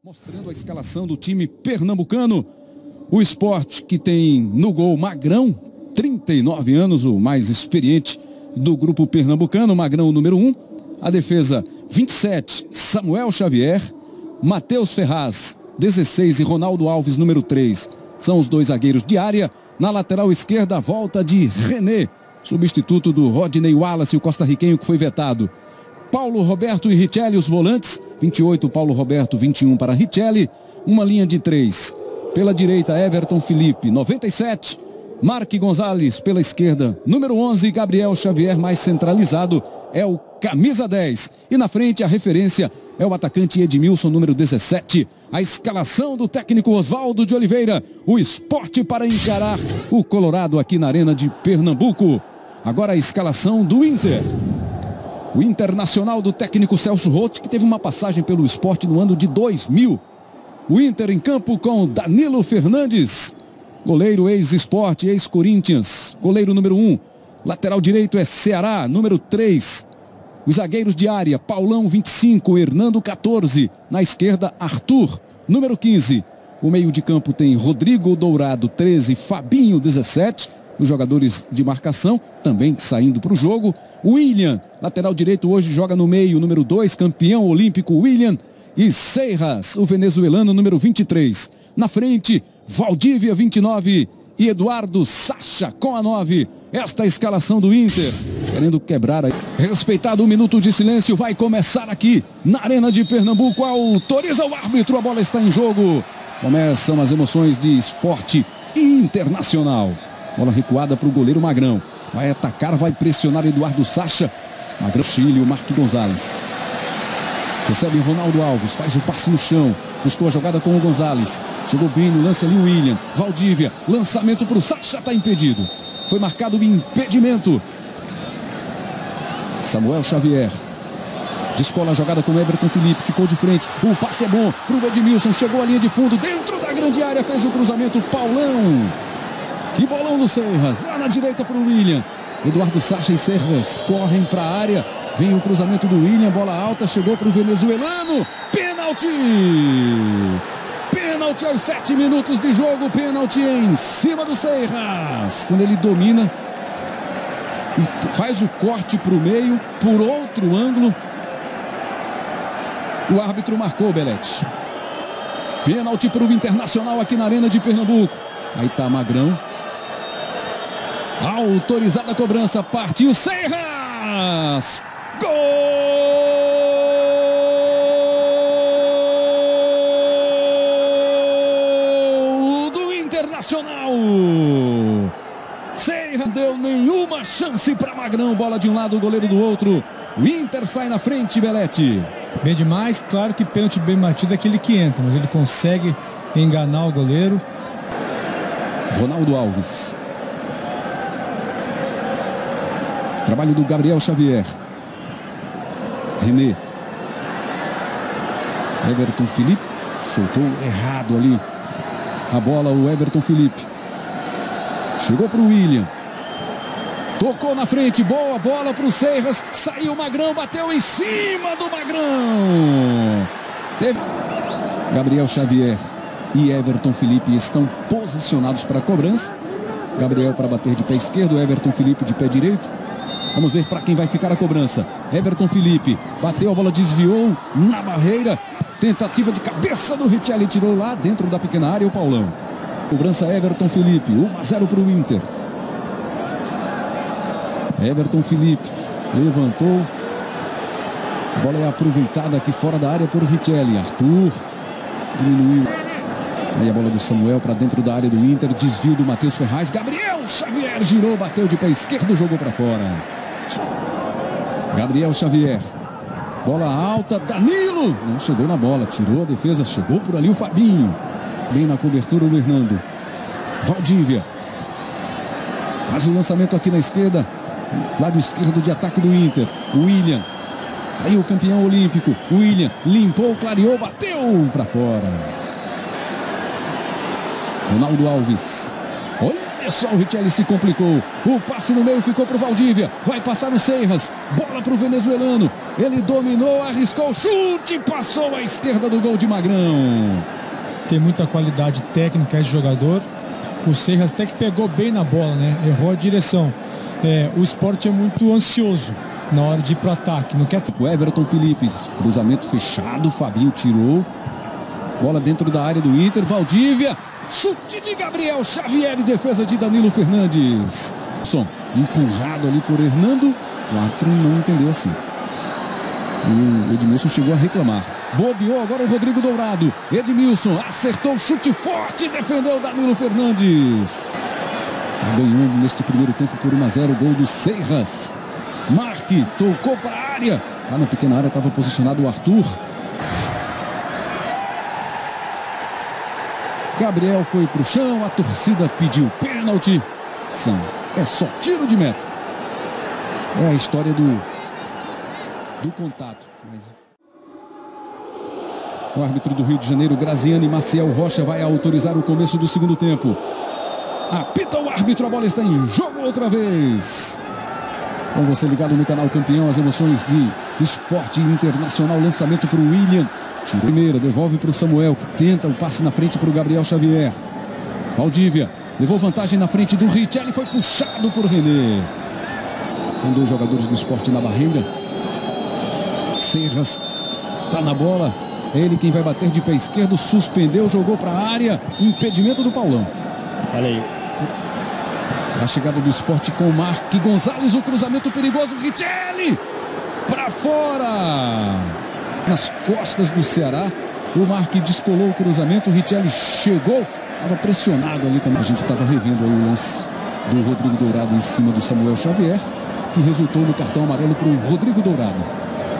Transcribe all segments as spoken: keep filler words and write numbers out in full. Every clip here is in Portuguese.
Mostrando a escalação do time pernambucano, o Sport que tem no gol Magrão, trinta e nove anos, o mais experiente do grupo pernambucano, Magrão número um. A defesa vinte e sete, Samuel Xavier, Matheus Ferraz, dezesseis e Ronaldo Alves, número três. São os dois zagueiros de área. Na lateral esquerda, a volta de René, substituto do Rodney Wallace, o costarriquenho que foi vetado. Paulo Roberto e Richelli, os volantes, vinte e oito Paulo Roberto, vinte e um para Richelli, uma linha de três. Pela direita, Everton Felipe, noventa e sete, Mark Gonzalez pela esquerda, número onze, Gabriel Xavier mais centralizado, é o camisa dez. E na frente a referência é o atacante Edmilson, número dezessete. A escalação do técnico Oswaldo de Oliveira, o Sport para encarar o Colorado aqui na Arena de Pernambuco. Agora a escalação do Inter. O Internacional do técnico Celso Roth, que teve uma passagem pelo Sport no ano de dois mil. O Inter em campo com Danilo Fernandes, goleiro ex-Sport, ex-Corinthians, goleiro número um. Lateral direito é Ceará, número três. Os zagueiros de área, Paulão, vinte e cinco, Hernando, quatorze. Na esquerda, Arthur, número quinze. O meio de campo tem Rodrigo Dourado, treze, Fabinho, dezessete. Os jogadores de marcação também saindo para o jogo. William, lateral direito, hoje joga no meio, número dois, campeão olímpico William. E Seiras, o venezuelano, número vinte e três. Na frente, Valdívia, vinte e nove. E Eduardo Sacha com a nove. Esta é a escalação do Inter, querendo quebrar aí. Respeitado um minuto de silêncio, vai começar aqui na Arena de Pernambuco. Autoriza o árbitro, a bola está em jogo. Começam as emoções de Sport Internacional. Bola recuada para o goleiro Magrão. Vai atacar, vai pressionar Eduardo Sacha. Magrão, Chile, o Mark Gonzalez. Recebe Ronaldo Alves, faz o passe no chão. Buscou a jogada com o Gonzalez. Chegou bem no lance ali o William. Valdívia, lançamento para o Sacha, está impedido. Foi marcado o impedimento. Samuel Xavier. Descola a jogada com o Everton Felipe, ficou de frente. O passe é bom para o Edmilson. Chegou à linha de fundo, dentro da grande área, fez o cruzamento. Paulão. Que bolão do Seiras, lá na direita para o William. Eduardo Sacha e Seiras correm para a área. Vem o cruzamento do William, bola alta, chegou para o venezuelano. Pênalti! Pênalti aos sete minutos de jogo, pênalti em cima do Seiras. Quando ele domina, faz o corte para o meio, por outro ângulo. O árbitro marcou, Belete. Pênalti para o Internacional aqui na Arena de Pernambuco. Aí tá Magrão. Autorizada a cobrança, partiu Seiras! Gol do Internacional! Seiras não deu nenhuma chance para Magrão, bola de um lado, o goleiro do outro. O Inter sai na frente, Belete. Bem demais, claro que pênalti bem batido é aquele que entra, mas ele consegue enganar o goleiro. Ronaldo Alves. Trabalho do Gabriel Xavier. René. Everton Felipe. Soltou errado ali a bola, o Everton Felipe. Chegou para o William. Tocou na frente, boa bola para o Seiras. Saiu o Magrão, bateu em cima do Magrão. Teve... Gabriel Xavier e Everton Felipe estão posicionados para a cobrança. Gabriel para bater de pé esquerdo, Everton Felipe de pé direito. Vamos ver para quem vai ficar a cobrança. Everton Felipe bateu, a bola desviou na barreira. Tentativa de cabeça do Richelli, tirou lá dentro da pequena área o Paulão. Cobrança Everton Felipe, um a zero para o Inter. Everton Felipe levantou. A bola é aproveitada aqui fora da área por Richelli. Arthur diminuiu. Aí a bola do Samuel para dentro da área do Inter. Desvio do Matheus Ferraz. Gabriel Xavier girou, bateu de pé esquerdo, jogou para fora. Gabriel Xavier. Bola alta, Danilo. Não chegou na bola, tirou a defesa, chegou por ali o Fabinho. Bem na cobertura o Hernando. Valdívia. Faz o lançamento aqui na esquerda. Lado esquerdo de ataque do Inter. William. Aí o campeão olímpico. William limpou, clareou, bateu para fora. Ronaldo Alves. Olha só, o Richelli se complicou. O passe no meio ficou para o Valdívia. Vai passar o Seiras. Bola para o venezuelano. Ele dominou, arriscou o chute, passou à esquerda do gol de Magrão. Tem muita qualidade técnica esse jogador. O Seijas até que pegou bem na bola, né? Errou a direção. É, o Sport é muito ansioso na hora de ir para o ataque. Não quer... O Everton Felipe, cruzamento fechado, Fabinho tirou. Bola dentro da área do Inter, Valdívia. Chute de Gabriel Xavier e defesa de Danilo Fernandes. Som empurrado ali por Hernando. O árbitro não entendeu assim. O Edmilson chegou a reclamar. Bobeou agora o Rodrigo Dourado. Edmilson acertou o chute forte e defendeu Danilo Fernandes. Tá ganhando neste primeiro tempo por um a zero. Gol do Seijas. Marque tocou para a área. Lá na pequena área estava posicionado o Arthur. Gabriel foi para o chão. A torcida pediu pênalti. São. É só tiro de meta. É a história do, do contato. Mas... O árbitro do Rio de Janeiro, Graziane Maciel Rocha, vai autorizar o começo do segundo tempo. Apita o árbitro, a bola está em jogo outra vez. Com você ligado no canal Campeão, as emoções de esporte internacional. Lançamento para o William. Tira primeira, devolve para o Samuel, que tenta o passe na frente para o Gabriel Xavier. Valdívia levou vantagem na frente do Richelli, foi puxado por René. São dois jogadores do Sport na barreira. Seijas está na bola. É ele quem vai bater de pé esquerdo. Suspendeu, jogou para a área. Impedimento do Paulão. Olha aí. A chegada do Sport com o Marque Gonzalez. O cruzamento perigoso. Richelli para fora. Nas costas do Ceará. O Marque descolou o cruzamento. O Richelli chegou. Estava pressionado ali também. A gente estava revendo aí o lance do Rodrigo Dourado em cima do Samuel Xavier, que resultou no cartão amarelo para o Rodrigo Dourado.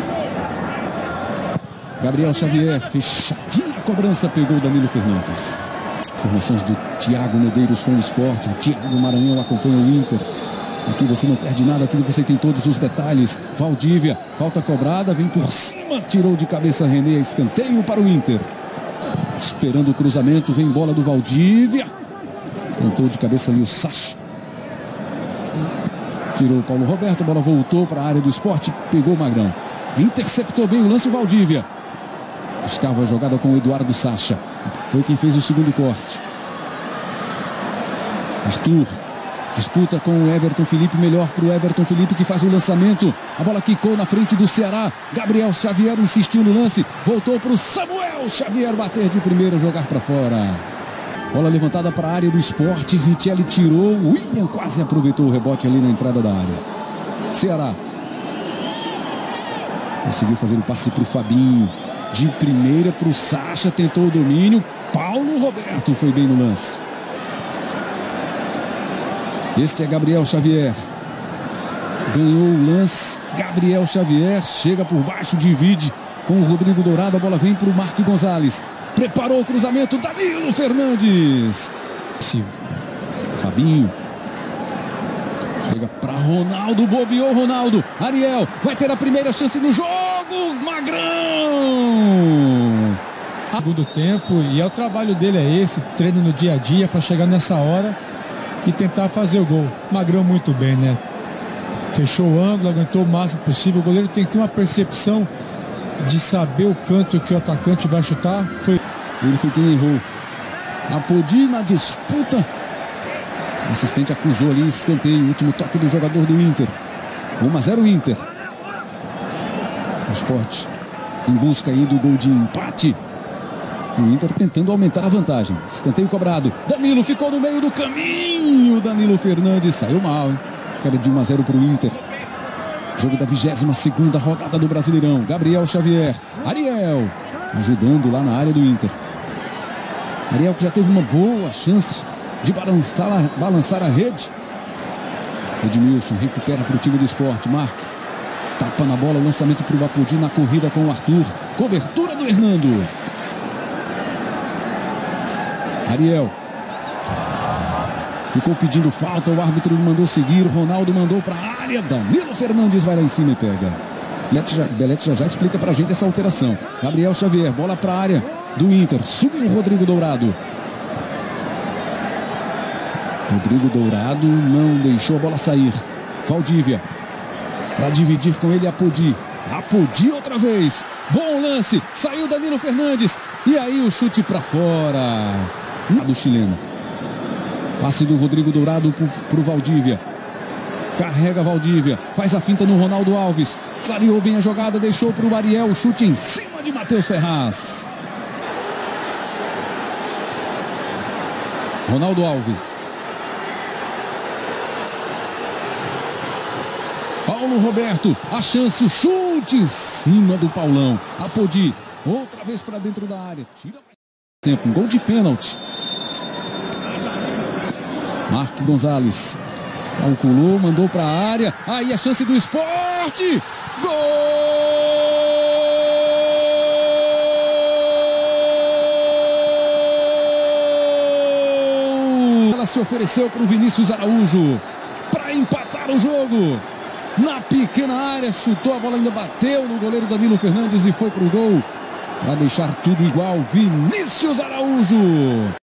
Gabriel Xavier, fechadinha a cobrança, pegou o Danilo Fernandes. Informações do Thiago Medeiros com o Sport. O Thiago Maranhão acompanha o Inter. Aqui você não perde nada, aqui você tem todos os detalhes. Valdívia, falta cobrada, vem por cima, tirou de cabeça René, escanteio para o Inter. Esperando o cruzamento, vem bola do Valdívia. Tentou de cabeça ali o Sacha. Tirou o Paulo Roberto, a bola voltou para a área do Sport, pegou o Magrão. Interceptou bem o lance o Valdívia. Buscava a jogada com o Eduardo Sacha. Foi quem fez o segundo corte. Arthur disputa com o Everton Felipe, melhor para o Everton Felipe, que faz o lançamento. A bola quicou na frente do Ceará. Gabriel Xavier insistiu no lance. Voltou para o Samuel Xavier bater de primeira, jogar para fora. Bola levantada para a área do Sport. Richelli tirou. William quase aproveitou o rebote ali na entrada da área. Ceará conseguiu fazer o passe para o Fabinho. De primeira para o Sacha. Tentou o domínio. Paulo Roberto foi bem no lance. Este é Gabriel Xavier. Ganhou o lance. Gabriel Xavier chega por baixo, divide com o Rodrigo Dourado. A bola vem para o Marque Gonzalez. Preparou o cruzamento. Danilo Fernandes. Fabinho. Chega para Ronaldo. Bobeou Ronaldo. Ariel vai ter a primeira chance no jogo. Magrão. Segundo tempo. E é o trabalho dele é esse. Treino no dia a dia para chegar nessa hora e tentar fazer o gol. Magrão muito bem, né? Fechou o ângulo, aguentou o máximo possível. O goleiro tem que ter uma percepção de saber o canto que o atacante vai chutar. Foi... Ele foi quem errou. Apodi na disputa. O assistente acusou ali, escanteio. Último toque do jogador do Inter. um a zero Inter. O Sport em busca aí do gol de empate. O Inter tentando aumentar a vantagem. Escanteio cobrado. Danilo ficou no meio do caminho. Danilo Fernandes saiu mal, hein? Queda de um a zero para o Inter. Jogo da vigésima segunda rodada do Brasileirão. Gabriel Xavier. Ariel ajudando lá na área do Inter. Ariel que já teve uma boa chance de balançar a, balançar a rede. Edmilson recupera para o time do Sport. Marque. Tapa na bola. O lançamento para o Apodi na corrida com o Arthur. Cobertura do Hernando. Ariel ficou pedindo falta, o árbitro mandou seguir, o Ronaldo mandou para a área, Danilo Fernandes vai lá em cima e pega. Belete já, Belete já, já explica para a gente essa alteração. Gabriel Xavier, bola para a área do Inter, subiu o Rodrigo Dourado. Rodrigo Dourado não deixou a bola sair. Valdívia Para dividir com ele Apodi. Apodi outra vez. Bom lance. Saiu Danilo Fernandes. E aí o chute para fora. Do chileno. Passe do Rodrigo Dourado para o Valdívia. Carrega Valdívia. Faz a finta no Ronaldo Alves. Clareou bem a jogada. Deixou para o Ariel. O chute em cima de Matheus Ferraz. Ronaldo Alves. Paulo Roberto, a chance, o chute em cima do Paulão. Apodi, outra vez para dentro da área. Tira tempo, um gol de pênalti. Mark Gonzalez calculou, mandou para a área. Aí a chance do Sport. Gol! Ela se ofereceu para o Vinícius Araújo para empatar o jogo. Na pequena área, chutou, a bola ainda bateu no goleiro Danilo Fernandes e foi para o gol. Para deixar tudo igual, Vinícius Araújo.